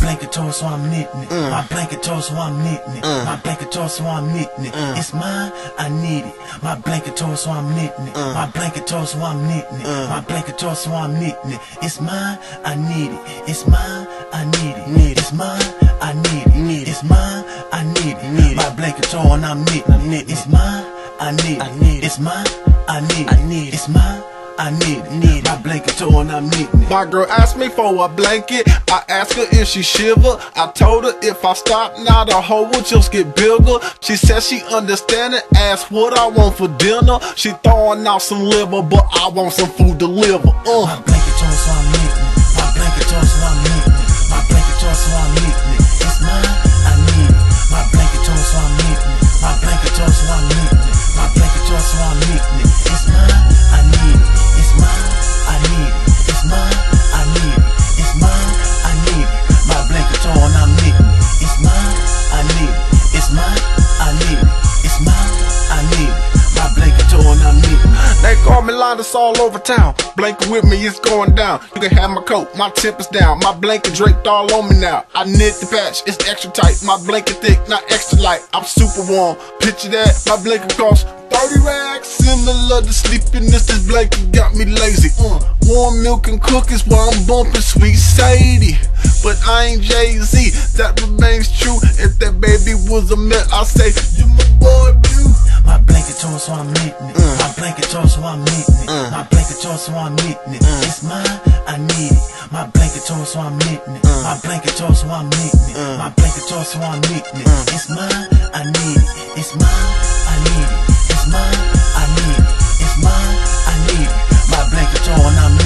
blanket torn, so I'm knitting it. My blanket torn, so I'm knitting it. My blanket torn, so I'm knitting it. It's mine, I need it. My blanket torn, so I'm knitting it. My blanket torn, so I'm knitting it. My blanket torn, so I'm knitting it. It's mine, I need it. It's mine, I need it. It's mine, I need it. It's mine, I need it. My blanket torn, I'm knitting it. It's mine, I need it. It's mine, I need it. It's mine, I need it. My blanket torn, I'm knitting it. My girl asked me for a blanket. I asked her if she shiver. I told her if I stop now the hole will just get bigger. She said she understand it. Asked what I want for dinner. She throwing out some liver, but I want some food delivered. My blanket torn, so I'm knitting it. My blanket torn, so I'm knitting it. My blanket torn, so I'm knitting it. It's mine, I need it. My blanket torn, so I'm knitting it. My blanket torn, so I'm knitting it. My blanket torn, so I'm knitting it. It's mine, I need it. It's mine, I need it. It's mine, I need it. It's mine, I need it. My blanket torn, I'm knitting it. It's mine, I need it. It's mine, I need it. It's mine, I need it. My blanket torn, I'm knitting it. They call me Linus all over town. Blanket with me, it's going down. You can have my coat, my temper's down. My blanket draped all on me now. I knit the patch, it's extra tight. My blanket thick, not extra light. I'm super warm. Picture that, my blanket costs 30 racks. Similar to sleepiness, this blanket got me lazy. Warm milk and cookies while I'm bumping Sweet Sadie. But I ain't Jay-Z, that remains true. If that baby was a man, I say, you my boy blue. My blanket torn, so I'm knitting it. My blanket torn, so I'm knitting it. My blanket torn, so I'm knitting it. It's mine, I need it. My blanket torn, so I'm knitting it. My blanket torn, so I'm knitting it. My blanket torn, so I'm knitting it. It's mine, I need it. It's mine, I need it. It's mine, I need it. It's mine, I need it. My blanket torn, I'm knitting it.